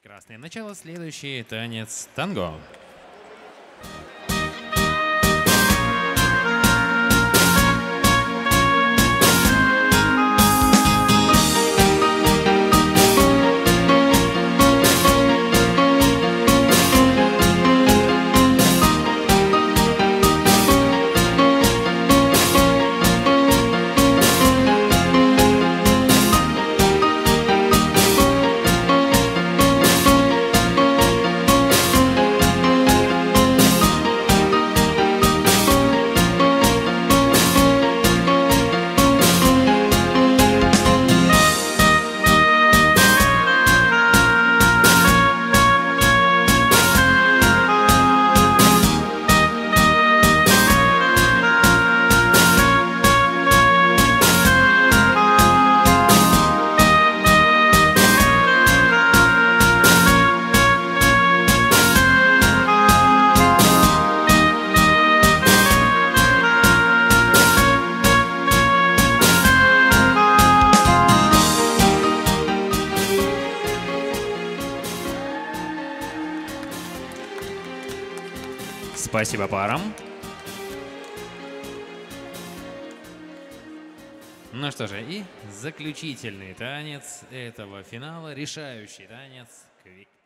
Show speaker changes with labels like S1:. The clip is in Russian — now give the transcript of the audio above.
S1: Прекрасное начало. Следующий танец танго. Спасибо парам. Ну что же, и заключительный танец этого финала, решающий танец.